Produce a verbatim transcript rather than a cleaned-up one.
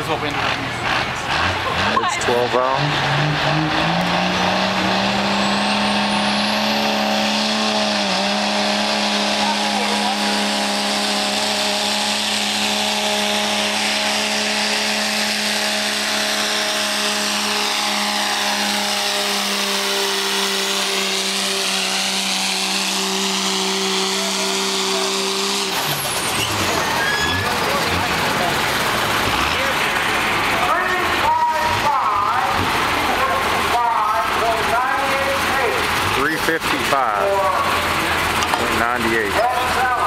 what we ended up using. It's twelve valve. three fifty-five point nine eight.